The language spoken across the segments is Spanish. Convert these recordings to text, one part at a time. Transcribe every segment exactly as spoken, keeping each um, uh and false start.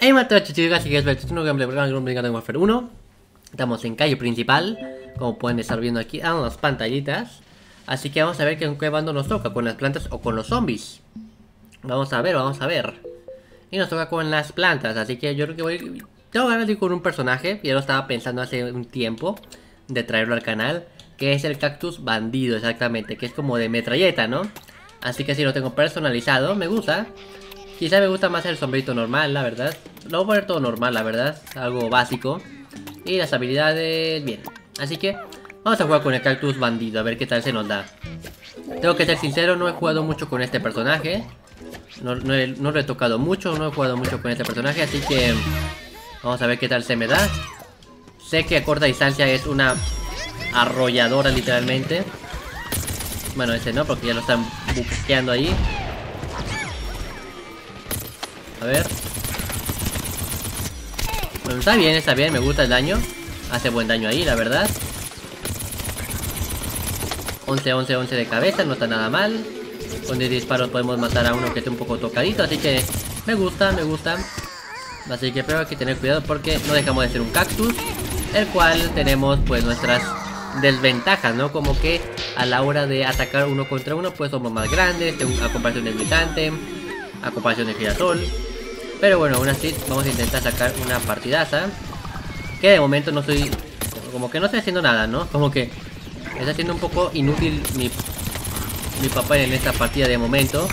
Hey Mateo, chicos, así que es el nuevo gameplay de Warfare uno. Estamos en calle principal, como pueden estar viendo aquí, a unas pantallitas. Así que vamos a ver con qué bando nos toca, con las plantas o con los zombies. Vamos a ver, vamos a ver. Y nos toca con las plantas, así que yo creo que voy... Tengo ganas de ir con un personaje, ya lo estaba pensando hace un tiempo, de traerlo al canal, que es el cactus bandido, exactamente, que es como de metralleta, ¿no? Así que si lo tengo personalizado, me gusta. Quizá me gusta más el sombrito normal, la verdad. Lo voy a poner todo normal, la verdad. Algo básico. Y las habilidades, bien. Así que vamos a jugar con el cactus bandido, a ver qué tal se nos da. Tengo que ser sincero, no he jugado mucho con este personaje. No, no, he, no lo he tocado mucho, no he jugado mucho con este personaje, así que vamos a ver qué tal se me da. Sé que a corta distancia es una arrolladora, literalmente. Bueno, ese no, porque ya lo están buqueando ahí. A ver. Bueno, está bien, está bien, me gusta el daño. Hace buen daño ahí, la verdad. once, once, once de cabeza, no está nada mal. Con diez disparos podemos matar a uno que esté un poco tocadito, así que me gusta, me gusta. Así que pero hay que tener cuidado porque no dejamos de ser un cactus, el cual tenemos pues nuestras desventajas, ¿no? Como que a la hora de atacar uno contra uno pues somos más grandes, a comparación del gritante, a comparación del girasol. Pero bueno, aún así vamos a intentar sacar una partidaza. Que de momento no estoy... Como que no estoy haciendo nada, ¿no? Como que está siendo un poco inútil mi, mi papel en esta partida de momento.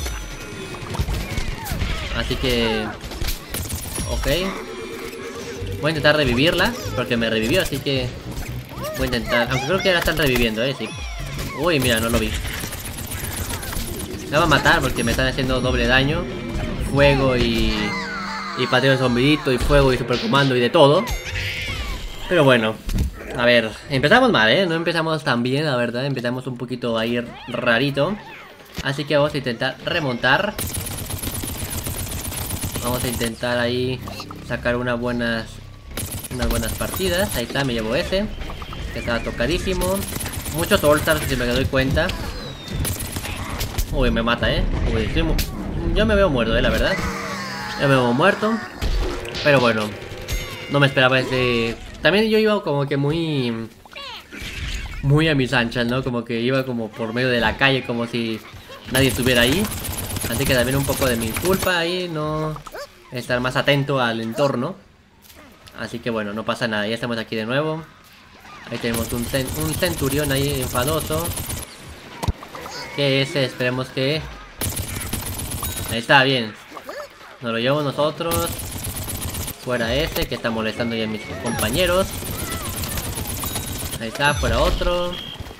Así que... Ok. Voy a intentar revivirla, porque me revivió, así que... Voy a intentar... Aunque creo que ya la están reviviendo, ¿eh? Sí. Uy, mira, no lo vi. La va a matar porque me están haciendo doble daño. Fuego y... Y pateo de zombidito, y fuego, y supercomando, y de todo. Pero bueno, a ver, empezamos mal, ¿eh? No empezamos tan bien, la verdad. Empezamos un poquito a ir rarito. Así que vamos a intentar remontar. Vamos a intentar ahí sacar unas buenas Unas buenas partidas. Ahí está, me llevo ese que estaba tocadísimo. Muchos all-stars, si me doy cuenta. Uy, me mata, ¿eh? Uy, estoy mu yo me veo muerto, ¿eh? La verdad. Ya me veo muerto. Pero bueno, no me esperaba ese... También yo iba como que muy... Muy a mis anchas, ¿no? Como que iba como por medio de la calle, como si nadie estuviera ahí. Así que también un poco de mi culpa ahí, no... Estar más atento al entorno. Así que bueno, no pasa nada, ya estamos aquí de nuevo. Ahí tenemos un, cen un centurión ahí enfadoso. Que ese, esperemos que... Ahí está, bien. Nos lo llevamos nosotros. Fuera ese que está molestando ya a mis compañeros. Ahí está, fuera otro.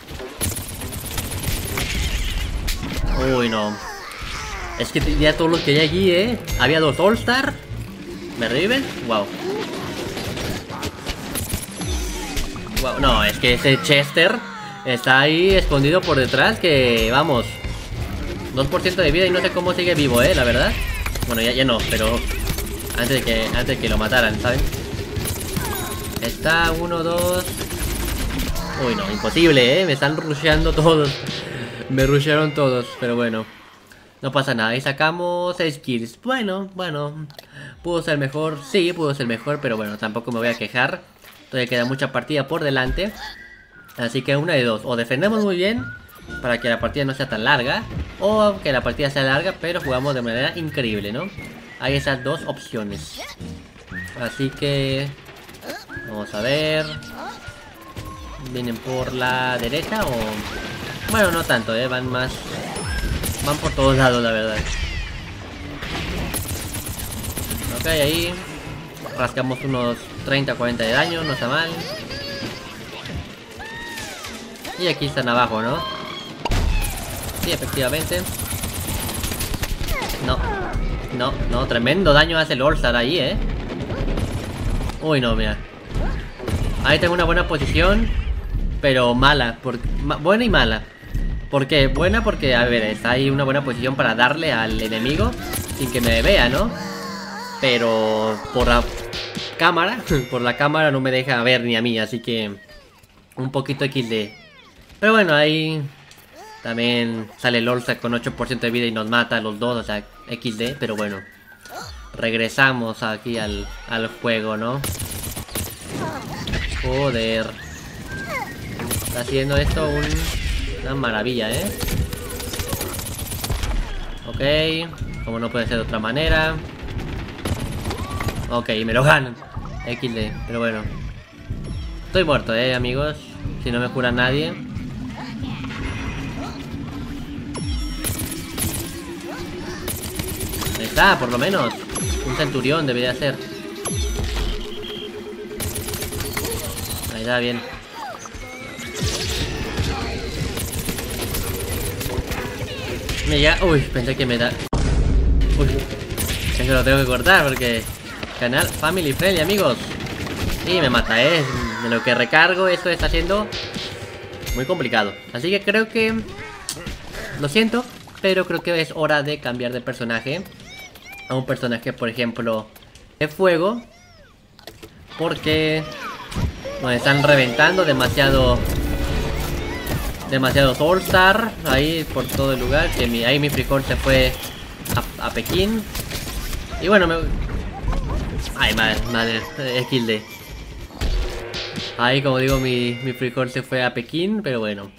Uy, no. Es que ya todos los que hay aquí, eh. Había dos all-star. ¿Me reviven? Wow. Wow. No, es que ese Chester está ahí escondido por detrás. Que vamos, dos por ciento de vida y no sé cómo sigue vivo, eh, la verdad. Bueno, ya, ya no, pero antes de que antes de que lo mataran, ¿saben? Está uno, dos. Uy, no, imposible, eh. Me están rusheando todos. Me rushearon todos, pero bueno. No pasa nada, ahí sacamos seis kills. Bueno, bueno. Pudo ser mejor, sí, pudo ser mejor, pero bueno, tampoco me voy a quejar. Todavía queda mucha partida por delante. Así que una de dos, o defendemos muy bien para que la partida no sea tan larga, o que la partida sea larga pero jugamos de manera increíble, ¿no? Hay esas dos opciones. Así que vamos a ver. ¿Vienen por la derecha o...? Bueno, no tanto, ¿eh? Van más... Van por todos lados, la verdad. Ok, ahí rascamos unos treinta, cuarenta de daño, no está mal. Y aquí están abajo, ¿no? Sí, efectivamente. No, no, no, tremendo daño hace el all-star ahí, ¿eh? Uy, no, mira. Ahí tengo una buena posición, pero mala, por... ma buena y mala. ¿Por qué? Buena porque, a ver, está ahí una buena posición para darle al enemigo sin que me vea, ¿no? Pero por la cámara, por la cámara no me deja ver ni a mí, así que un poquito equis de. Pero bueno, ahí también sale el all-star con ocho por ciento de vida y nos mata a los dos, o sea, equis de, pero bueno. regresamos aquí al, al juego, ¿no? Joder. Está haciendo esto un, una maravilla, ¿eh? Ok. Como no puede ser de otra manera. Ok, me lo ganan. equis de, pero bueno. Estoy muerto, eh, amigos. Si no me cura nadie. Ahí está, por lo menos. Un centurión debería ser. Ahí está, bien. Me llega... Uy, pensé que me da... Uy, es que lo tengo que cortar porque... Canal Family Friendly, amigos. Y me mata, eh. De lo que recargo, esto está siendo muy complicado. Así que creo que... Lo siento, pero creo que es hora de cambiar de personaje. A un personaje, por ejemplo, de fuego. Porque nos están reventando demasiado... Demasiados All Star ahí por todo el lugar. Que mi, ahí mi frijol se fue a, a Pekín. Y bueno, me... Ay, madre, madre, equis de. Ahí, como digo, mi, mi frijol se fue a Pekín, pero bueno.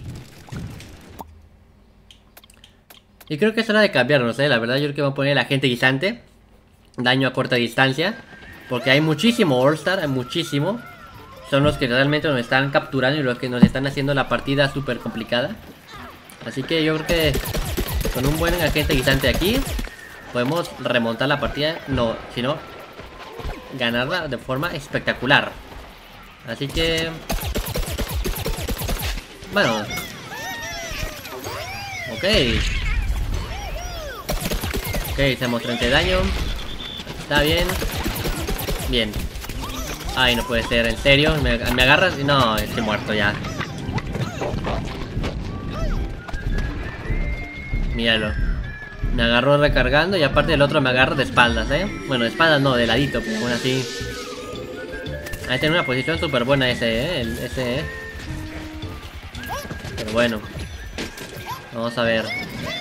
Y creo que es hora de cambiarlo, no sé, la verdad yo creo que voy a poner el agente guisante. Daño a corta distancia. Porque hay muchísimo All-Star, hay muchísimo. Son los que realmente nos están capturando y los que nos están haciendo la partida súper complicada. Así que yo creo que con un buen agente guisante aquí podemos remontar la partida. No, si no, ganarla de forma espectacular. Así que... Bueno. Ok. Ok, hacemos treinta de daño. Está bien. Bien. Ay, no puede ser, en serio. ¿Me, me agarras? No, estoy muerto ya. Míralo. Me agarró recargando y aparte el otro me agarra de espaldas, ¿eh? Bueno, de espaldas no, de ladito, pero aún así. Ahí tiene una posición súper buena ese, ¿eh? El, ese, ¿eh? Pero bueno. Vamos a ver.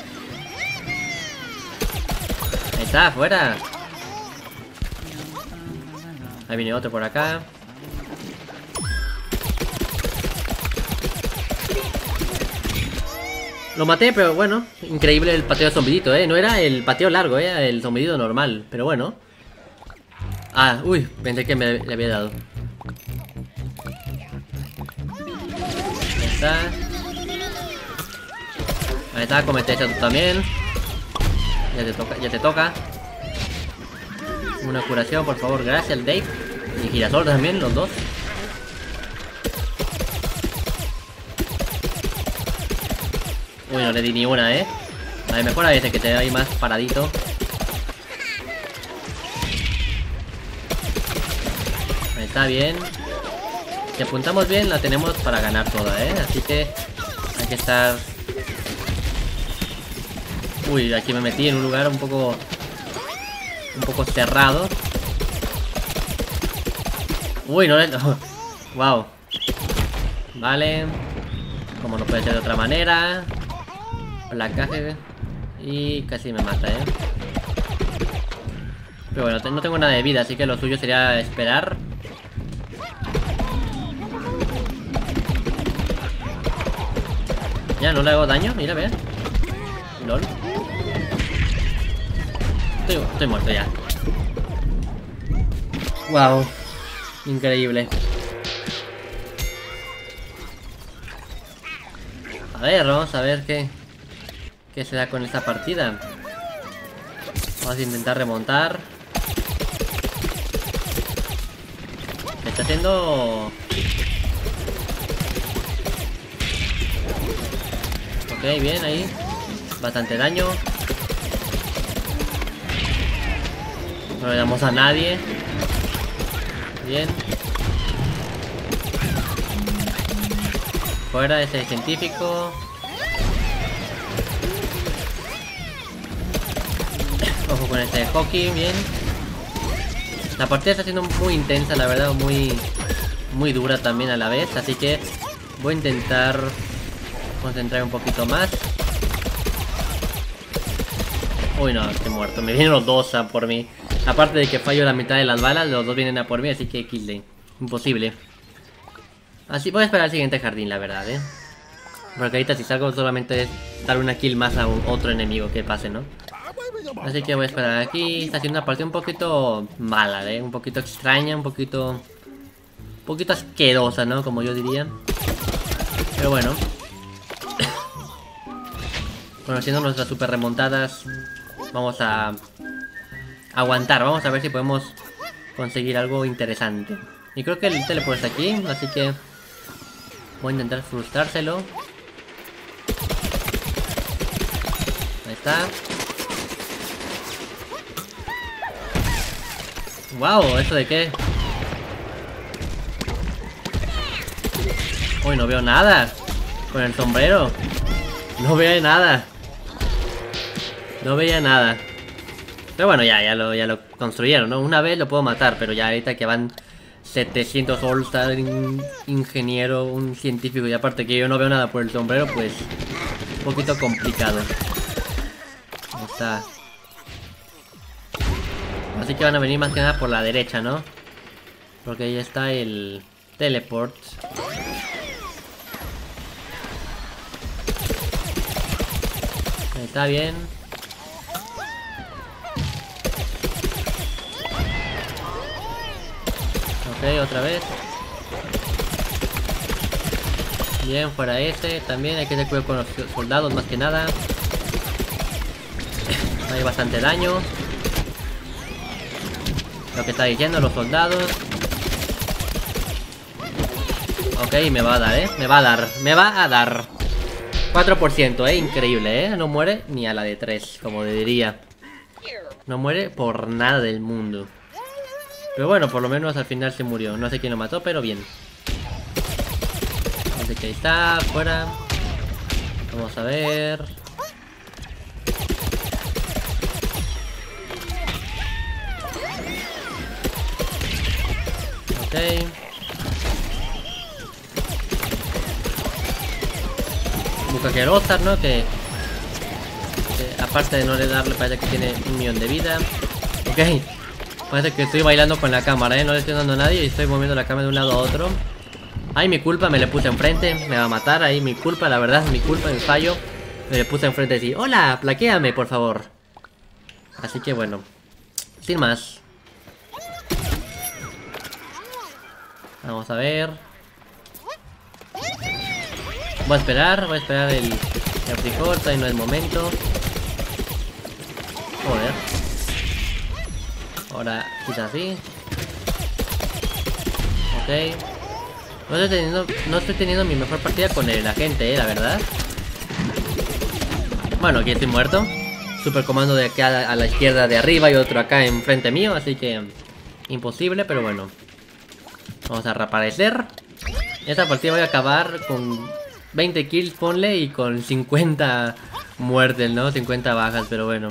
Ahí está, afuera. Ahí viene otro por acá. Lo maté, pero bueno, increíble el pateo de zombidito, eh. No era el pateo largo, eh, el zombidito normal, pero bueno. Ah, uy, pensé que me le había dado. Ahí está. Ahí está, comete esto tú también. Ya te toca, ya te toca. Una curación, por favor, gracias, Dave. Y girasol también, los dos. Uy, no le di ni una, eh. A ver, mejor a veces que te ahí más paradito. Ahí está bien. Si apuntamos bien, la tenemos para ganar toda, eh. Así que hay que estar... Uy, aquí me metí en un lugar un poco... Un poco cerrado. Uy, no le... Oh, wow. Vale. Como no puede ser de otra manera. Placaje. Y casi me mata, eh. Pero bueno, no tengo nada de vida, así que lo suyo sería esperar. Ya, no le hago daño, mira, ve. Lol. Estoy, estoy muerto ya. Wow. Increíble. A ver, vamos a ver qué qué se da con esta partida. Vamos a intentar remontar. Me está haciendo... Ok, bien, ahí. Bastante daño. No le damos a nadie. Bien. Fuera ese científico. Ojo con este hockey, bien. La partida está siendo muy intensa, la verdad, muy muy dura también a la vez, así que voy a intentar concentrar un poquito más. Uy, no, estoy muerto, me vienen los dos a por mí. Aparte de que fallo la mitad de las balas, los dos vienen a por mí, así que kill lane. Imposible. Así voy a esperar al siguiente jardín, la verdad, eh. Porque ahorita si salgo solamente es dar una kill más a un otro enemigo que pase, ¿no? Así que voy a esperar aquí. Está haciendo una partida un poquito mala, ¿eh? Un poquito extraña, un poquito... Un poquito asquerosa, ¿no? Como yo diría. Pero bueno. Conociendo nuestras super remontadas, vamos a aguantar. Vamos a ver si podemos conseguir algo interesante. Y creo que el teleport está aquí, así que voy a intentar frustrárselo. Ahí está. Wow, ¿eso de qué? Uy, no veo nada. Con el sombrero. No veo nada. No veía nada. Pero bueno, ya, ya lo, ya lo construyeron, ¿no? Una vez lo puedo matar, pero ya ahorita que van setecientos All-Star, un ingeniero, un científico, y aparte que yo no veo nada por el sombrero, pues un poquito complicado. Ahí está. Así que van a venir más que nada por la derecha, ¿no? Porque ahí está el teleport. Ahí está bien. Ok, otra vez. Bien, fuera ese. También hay que tener cuidado con los soldados más que nada. Hay bastante daño. Lo que está diciendo los soldados. Ok, me va a dar, eh. Me va a dar. Me va a dar. cuatro por ciento, eh. Increíble, eh. No muere ni a la de tres, como diría. No muere por nada del mundo. Pero bueno, por lo menos al final se murió. No sé quién lo mató, pero bien. Así que ahí está, fuera. Vamos a ver. Ok. Busca que el All-Star, ¿no? Que, que aparte de no le darle, parece que tiene un millón de vida. Ok. Parece que estoy bailando con la cámara, ¿eh? No le estoy dando a nadie y estoy moviendo la cámara de un lado a otro. Ay, mi culpa, me le puse enfrente. Me va a matar ahí, mi culpa, la verdad, mi culpa, mi fallo. Me le puse enfrente y decir, hola, plaquéame, por favor. Así que bueno, sin más. Vamos a ver. Voy a esperar, voy a esperar el, el frijol, todavía no es momento. Joder. Ahora, quizás así. Ok. No estoy teniendo, no estoy teniendo mi mejor partida con el agente, eh, la verdad. Bueno, aquí estoy muerto. Super comando de acá a la izquierda de arriba y otro acá enfrente mío, así que imposible, pero bueno. Vamos a reaparecer. Esta partida voy a acabar con veinte kills, ponle, y con cincuenta muertes, ¿no? cincuenta bajas, pero bueno.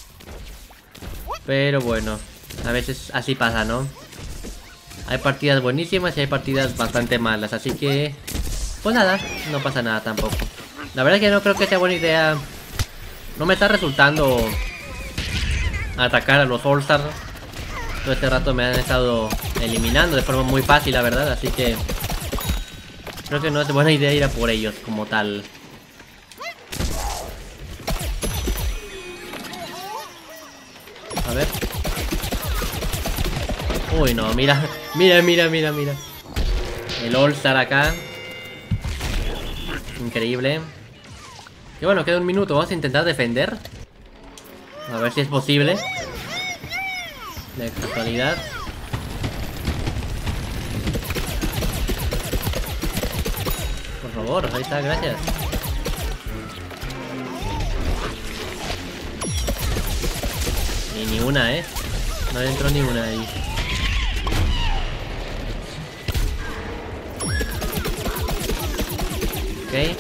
Pero bueno, a veces así pasa, ¿no? Hay partidas buenísimas y hay partidas bastante malas, así que... Pues nada, no pasa nada tampoco. La verdad es que no creo que sea buena idea. No me está resultando atacar a los All-Star. Todo este rato me han estado eliminando de forma muy fácil, la verdad, así que... Creo que no es buena idea ir a por ellos como tal. A ver. Uy, no, mira. Mira, mira, mira, mira. El All-Star acá. Increíble. Y bueno, queda un minuto. Vamos a intentar defender. A ver si es posible. De casualidad. Por favor, ahí está, gracias. Y ni una, eh. No entró ni una ahí. Ok.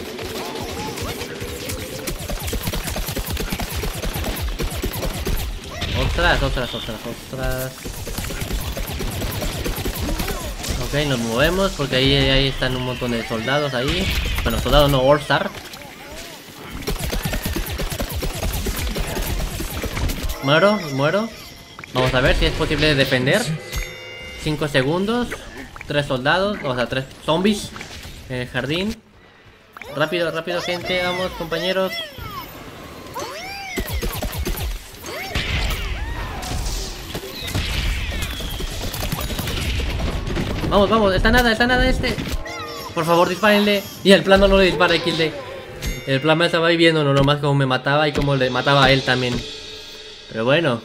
Ostras, ostras, ostras, ostras. Ok, nos movemos porque ahí, ahí están un montón de soldados ahí. Bueno, soldados no, All-Star. Muero, muero. Vamos a ver si es posible defender. cinco segundos. tres soldados, o sea, tres zombies en el jardín. Rápido, rápido, gente. Vamos, compañeros. Vamos, vamos. Está nada, está nada este. Por favor, dispárenle. Y el plano no le dispara a Kilde. El plan me estaba ahí viendo, no nomás como me mataba y como le mataba a él también. Pero bueno.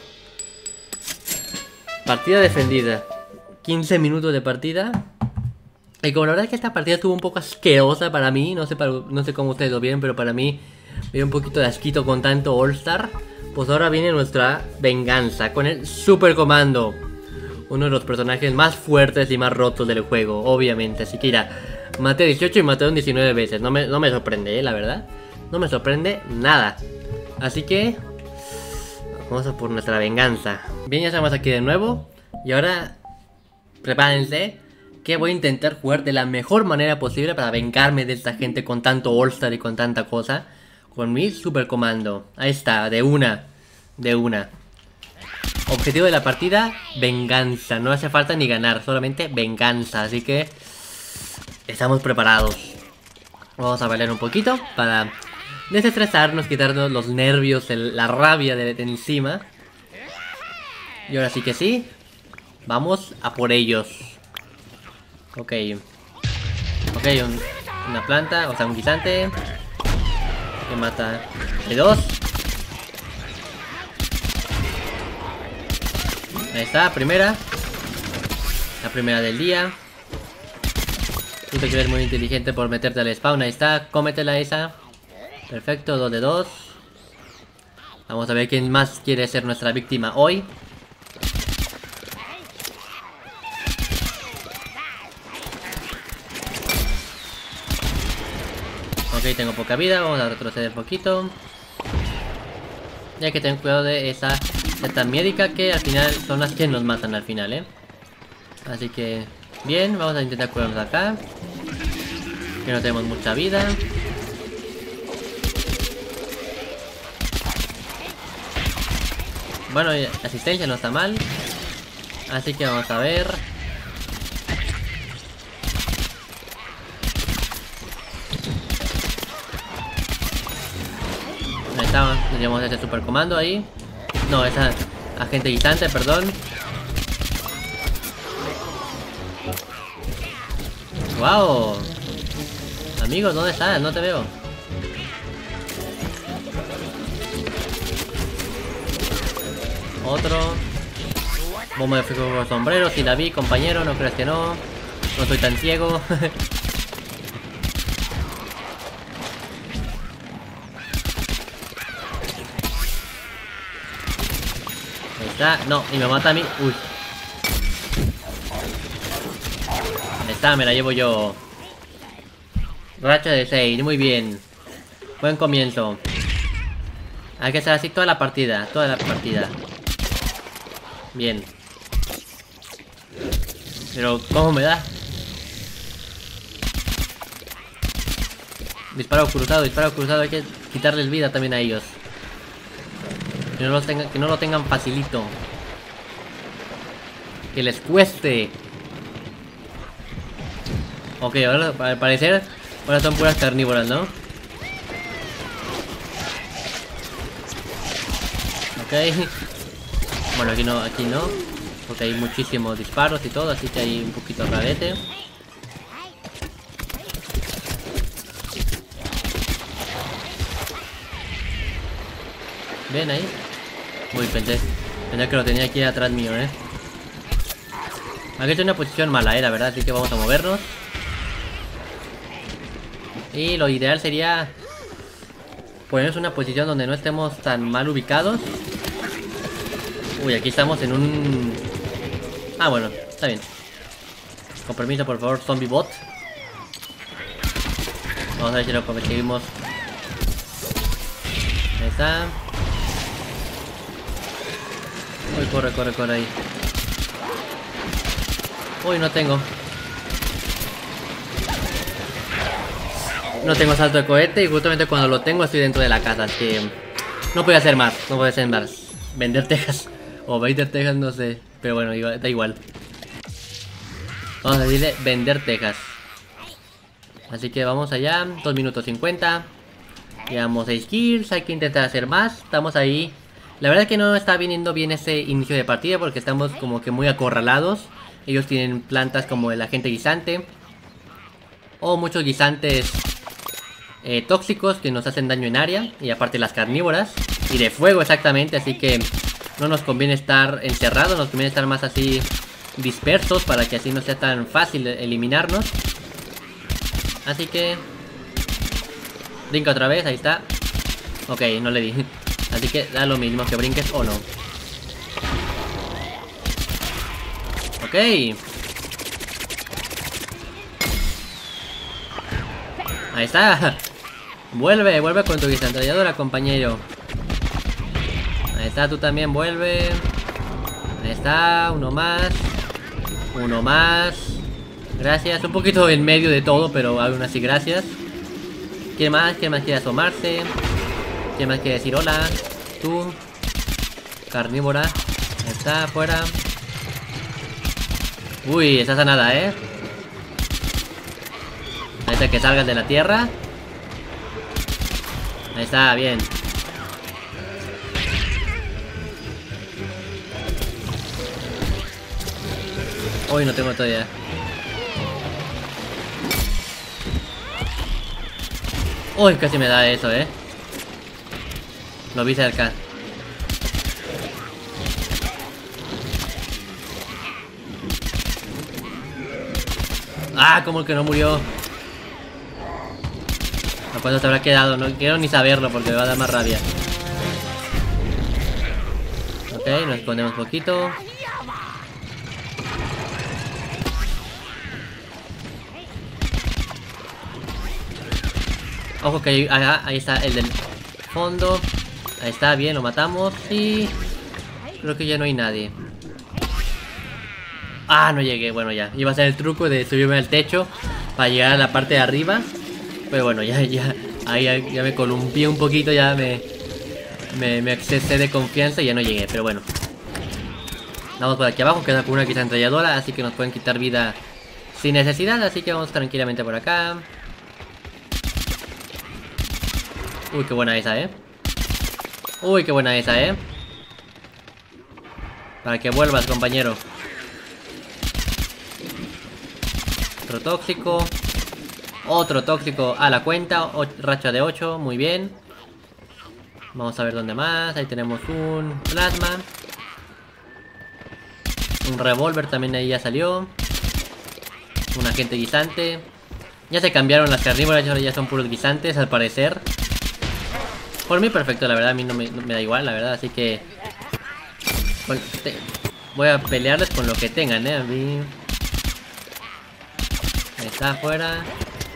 Partida defendida. quince minutos de partida. Y como la verdad es que esta partida estuvo un poco asquerosa para mí. No sé, para, no sé cómo ustedes lo vieron, pero para mí me dio un poquito de asquito con tanto All Star. Pues ahora viene nuestra venganza con el Super Comando. Uno de los personajes más fuertes y más rotos del juego, obviamente. Así que mira, maté dieciocho y maté diecinueve veces. No me, no me sorprende, ¿eh? La verdad. No me sorprende nada. Así que vamos a por nuestra venganza. Bien, ya estamos aquí de nuevo. Y ahora prepárense, que voy a intentar jugar de la mejor manera posible para vengarme de esta gente con tanto All-Star y con tanta cosa. Con mi Super Comando. Ahí está, de una. De una. Objetivo de la partida, venganza. No hace falta ni ganar, solamente venganza. Así que estamos preparados. Vamos a bailar un poquito para desestresarnos, quitarnos los nervios, el, la rabia de, de encima. Y ahora sí que sí, vamos a por ellos. Ok. Ok, un, una planta, o sea, un guisante que mata de dos. Ahí está, primera. La primera del día. Tú te crees muy inteligente por meterte al spawn. Ahí está, cómetela esa. Perfecto, dos de dos. Vamos a ver quién más quiere ser nuestra víctima hoy. Ok, tengo poca vida, vamos a retroceder un poquito. Y hay que tener cuidado de esa seta médica que al final son las que nos matan al final, ¿eh? Así que, bien, vamos a intentar curarnos acá. Que no tenemos mucha vida. Bueno, asistencia no está mal. Así que vamos a ver. Ahí está, tenemos ese super comando ahí. No, esa agente guisante, perdón. Wow. Amigos, ¿dónde estás? No te veo. Otro. Bomba de fuego con sombrero, si la vi, compañero, no creas que no. No soy tan ciego. Ahí está, no, y me mata a mí. Uy. Ahí está, me la llevo yo. Racha de seis, muy bien. Buen comienzo. Hay que hacer así toda la partida, toda la partida. Bien. Pero, ¿cómo me da? Disparo cruzado, disparo cruzado. Hay que quitarles vida también a ellos. Que no, los tengan, que no lo tengan facilito. Que les cueste. Ok, ahora al parecer ahora son puras carnívoras, ¿no? Ok. Bueno, aquí no, aquí no. Porque hay muchísimos disparos y todo, así que hay un poquito rarete. Ven ahí. Uy, pensé, pensé que lo tenía aquí atrás mío, eh. Aquí es una posición mala, eh, la verdad, así que vamos a movernos. Y lo ideal sería ponernos una posición donde no estemos tan mal ubicados. Uy, aquí estamos en un... Ah, bueno, está bien. Con permiso, por favor, zombie bot. Vamos a ver si lo conseguimos. Ahí está. Uy, corre, corre, corre ahí. Uy, no tengo. No tengo salto de cohete y justamente cuando lo tengo estoy dentro de la casa, así que no puedo hacer más, no puedo hacer más. Vender tejas O vender tejas, no sé. Pero bueno, da igual. Vamos a decirle vender tejas. Así que vamos allá. dos minutos cincuenta. Llevamos seis kills. Hay que intentar hacer más. Estamos ahí. La verdad es que no está viniendo bien ese inicio de partida, porque estamos como que muy acorralados. Ellos tienen plantas como el agente guisante. O muchos guisantes eh, tóxicos que nos hacen daño en área. Y aparte las carnívoras. Y de fuego exactamente. Así que no nos conviene estar encerrados. Nos conviene estar más así dispersos, para que así no sea tan fácil eliminarnos. Así que brinca otra vez, ahí está. Ok, no le di. Así que da lo mismo que brinques o no. Ok. Ahí está. Vuelve, vuelve con tu guisantalladora, compañero. Ahí está, tú también vuelve. Ahí está, uno más. Uno más. Gracias, un poquito en medio de todo, pero aún así gracias. ¿Quién más? ¿Quién más quiere asomarse? ¿Quién más quiere decir hola? Tú. Carnívora. Ahí está, afuera. Uy, estás a nada, ¿eh? Ahí está, que salgas de la tierra. Ahí está, bien. Uy, no tengo todavía. Uy, casi me da eso, eh. Lo vi cerca. Ah, como que no murió. ¿A cuánto te habrá quedado? No quiero ni saberlo porque me va a dar más rabia. Ok, nos escondemos un poquito. Ojo que ahí, ahí, ahí está el del fondo. Ahí está, bien, lo matamos. Y creo que ya no hay nadie. Ah, no llegué, bueno ya. Iba a ser el truco de subirme al techo para llegar a la parte de arriba. Pero bueno, ya, ya. Ahí ya, ya me columpié un poquito, ya me, me, me excesé de confianza y ya no llegué, pero bueno. Vamos por aquí abajo, queda con una guisantalladora, así que nos pueden quitar vida sin necesidad. Así que vamos tranquilamente por acá. Uy, qué buena esa, eh. Uy, qué buena esa, eh. Para que vuelvas, compañero. Otro tóxico. Otro tóxico a la cuenta. O racha de ocho, muy bien. Vamos a ver dónde más. Ahí tenemos un plasma. Un revólver también ahí ya salió. Un agente guisante. Ya se cambiaron las carnívoras, ahora ya son puros guisantes al parecer. Por mí perfecto, la verdad, a mí no me, no me da igual, la verdad, así que bueno, te, voy a pelearles con lo que tengan, eh, a mí. Ahí está afuera.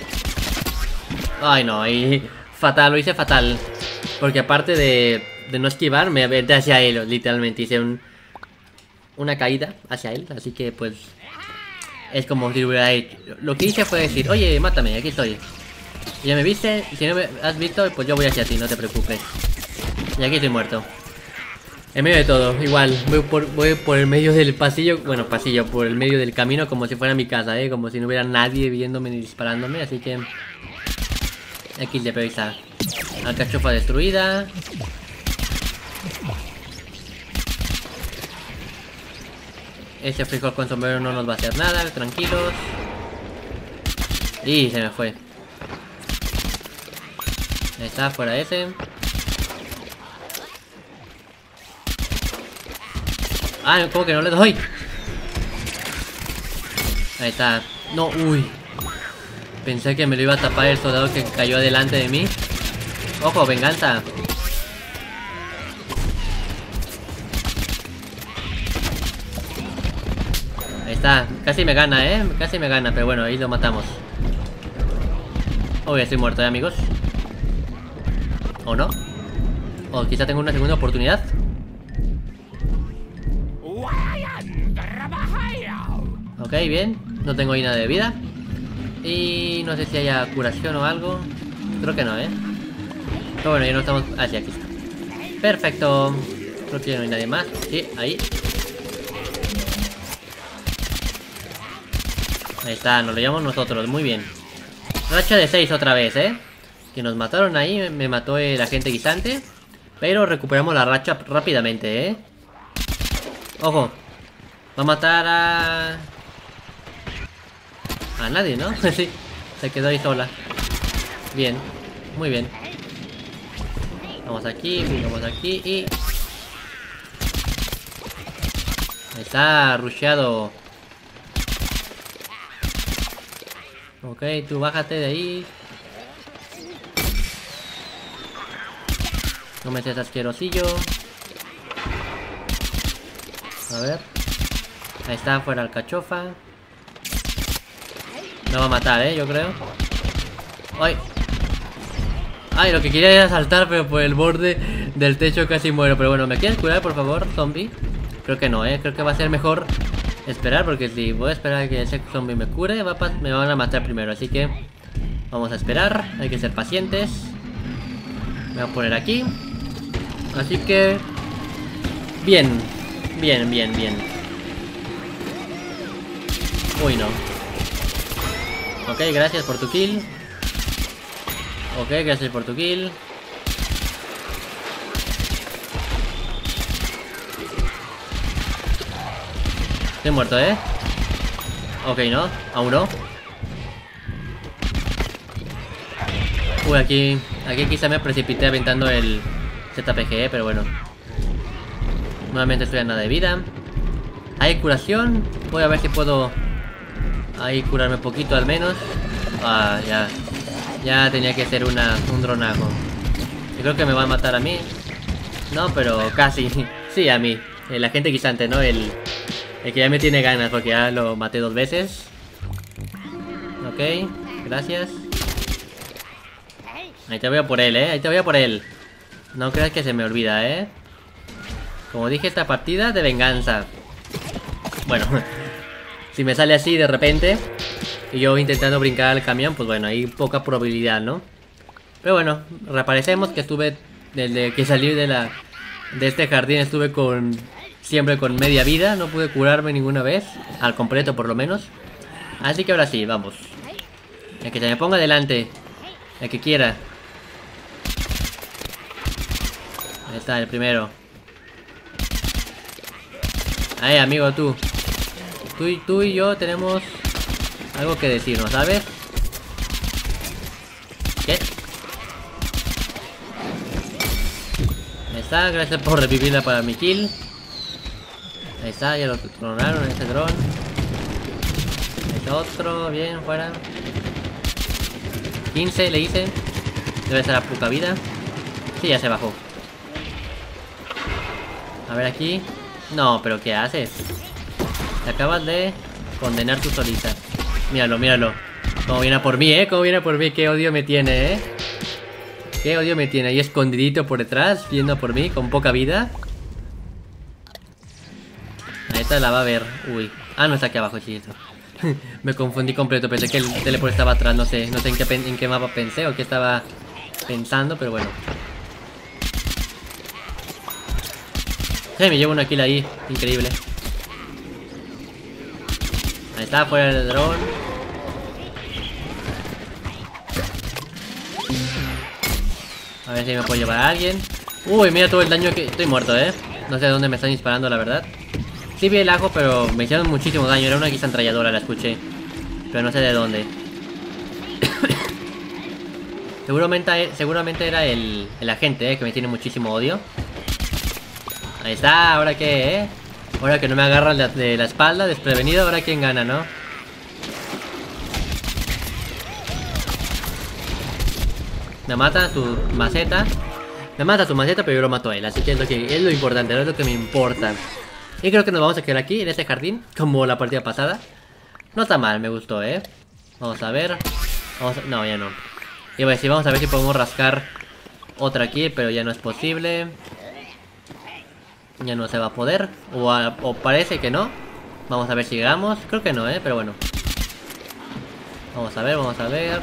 Ay no, ahí fatal, lo hice fatal. Porque aparte de, de no esquivar, me aventé hacia él, literalmente, hice un, una caída hacia él, así que pues es como si hubiera hecho. Lo que hice fue decir, oye, mátame, aquí estoy. Ya me viste, si no me has visto, pues yo voy hacia ti, no te preocupes. Y aquí estoy muerto. En medio de todo, igual, voy por, voy por el medio del pasillo. Bueno, pasillo, por el medio del camino, como si fuera mi casa, eh. Como si no hubiera nadie viéndome ni disparándome, así que aquí le pego, está. Alcachofa destruida. Ese frijol con sombrero no nos va a hacer nada, tranquilos. Y se me fue. Ahí está, fuera ese. Ah, ¿cómo que no le doy? Ahí está. No, uy. Pensé que me lo iba a tapar el soldado que cayó delante de mí. Ojo, venganza. Ahí está. Casi me gana, eh. Casi me gana, pero bueno, ahí lo matamos. Uy, estoy muerto, ¿eh, amigos? ¿O no? O quizá tengo una segunda oportunidad. Ok, bien. No tengo ahí nada de vida. Y no sé si haya curación o algo. Creo que no, ¿eh? Pero bueno, ya no estamos... Ah, sí, aquí está. Perfecto. Creo que ya no hay nadie más. Sí, ahí. Ahí está, nos lo llevamos nosotros, muy bien. Racha de seis otra vez, ¿eh? Que nos mataron ahí, me mató el agente guisante. Pero recuperamos la racha rápidamente, ¿eh? Ojo. Va a matar a... A nadie, ¿no? Sí, se quedó ahí sola. Bien, muy bien. Vamos aquí, vamos aquí y... Ahí está, rusheado. Ok, tú bájate de ahí. No me seas asquerosillo. A ver. Ahí está, fuera alcachofa. Me va a matar, eh, yo creo. ¡Ay! Ay, lo que quería era saltar, pero por el borde del techo casi muero. Pero bueno, ¿me quieres curar, por favor, zombie? Creo que no, eh. Creo que va a ser mejor esperar, porque si voy a esperar a que ese zombie me cure, va a me van a matar primero. Así que vamos a esperar. Hay que ser pacientes. Me voy a poner aquí. Así que... Bien. Bien, bien, bien. Uy, no. Ok, gracias por tu kill. Ok, gracias por tu kill. Estoy muerto, ¿eh? Ok, no, aún no. Uy, aquí Aquí quizá me precipité aventando el Z P G, ¿eh? Pero bueno. Nuevamente estoy a nada de vida. Hay curación. Voy a ver si puedo ahí curarme un poquito al menos. Ah, ya. Ya tenía que ser una, un dronajo. Yo creo que me va a matar a mí. No, pero casi. Sí, a mí. El agente guisante, ¿no? El, el que ya me tiene ganas porque ya lo maté dos veces. Ok, gracias. Ahí te voy a por él, ¿eh? Ahí te voy a por él. No creas que se me olvida, ¿eh? Como dije, esta partida de venganza. Bueno, si me sale así de repente y yo intentando brincar al camión, pues bueno, hay poca probabilidad, ¿no? Pero bueno, reaparecemos que estuve desde que salí de la de este jardín, estuve con siempre con media vida, no pude curarme ninguna vez, al completo por lo menos. Así que ahora sí, vamos. El que se me ponga delante, el que quiera. Ahí está, el primero. Ahí, amigo, tú. Tú y, tú y yo tenemos algo que decirnos, ¿sabes? ¿Qué? Ahí está, gracias por revivirla para mi kill. Ahí está, ya lo tronaron ese dron. Ahí está otro, bien, fuera. quince le hice. Debe ser a poca vida. Sí, ya se bajó. A ver aquí. No, pero ¿qué haces? Te acabas de condenar tú solita. Míralo, míralo. Como viene por mí, ¿eh? Como viene por mí. Qué odio me tiene, ¿eh? Qué odio me tiene. Ahí escondidito por detrás, viendo por mí, con poca vida. Ahí está, la va a ver. Uy. Ah, no, está aquí abajo, chiquito. Me confundí completo. Pensé que el teleport estaba atrás. No sé. No sé en qué, en qué mapa pensé o qué estaba pensando, pero bueno. Sí, me llevo una kill ahí. Increíble. Ahí está, fuera el dron. A ver si me puedo llevar a alguien. Uy, mira todo el daño que... Estoy muerto, eh. No sé de dónde me están disparando, la verdad. Sí vi el ajo, pero me hicieron muchísimo daño. Era una guisa entralladora, la escuché. Pero no sé de dónde. Seguramente, seguramente era el, el agente, eh, que me tiene muchísimo odio. Ahí está, ¿ahora qué, eh? Ahora que no me agarran de, de la espalda, desprevenido, ahora quién gana, ¿no? Me mata su maceta. Me mata su maceta, pero yo lo mato a él. Así que es lo, que, es lo importante, no es lo que me importa. Y creo que nos vamos a quedar aquí, en este jardín, como la partida pasada. No está mal, me gustó, ¿eh? Vamos a ver. Vamos a, no, ya no. Iba a decir, vamos a ver si podemos rascar otra aquí, pero ya no es posible. Ya no se va a poder. O, a, o parece que no. Vamos a ver si llegamos. Creo que no, ¿eh? Pero bueno. Vamos a ver, vamos a ver.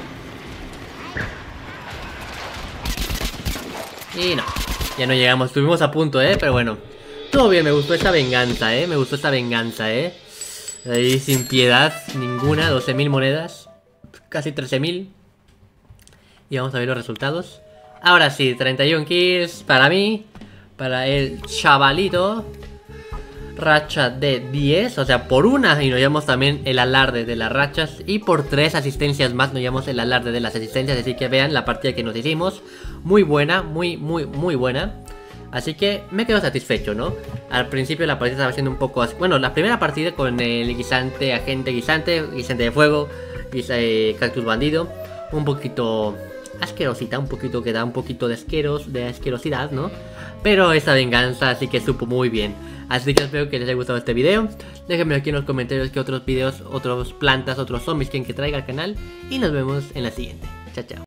Y no. Ya no llegamos. Estuvimos a punto, ¿eh? Pero bueno. Estuvo bien, me gustó esta venganza, eh. Me gustó esta venganza, eh. Ahí sin piedad ninguna, doce mil monedas. Casi trece mil. Y vamos a ver los resultados. Ahora sí, treinta y uno kills para mí. Para el chavalito. Racha de diez, o sea, por una. Y nos llevamos también el alarde de las rachas. Y por tres asistencias más nos llevamos el alarde de las asistencias. Así que vean la partida que nos hicimos. Muy buena, muy, muy, muy buena. Así que me quedo satisfecho, ¿no? Al principio la partida estaba siendo un poco así. Bueno, la primera partida con el guisante, agente guisante, guisante de fuego, eh, cactus bandido. Un poquito asquerosita, un poquito que da un poquito de asqueros, de asquerosidad, ¿no? Pero esa venganza así que supo muy bien. Así que espero que les haya gustado este video. Déjenme aquí en los comentarios qué otros videos, otros plantas, otros zombies quieren que traiga al canal. Y nos vemos en la siguiente. Chao, chao.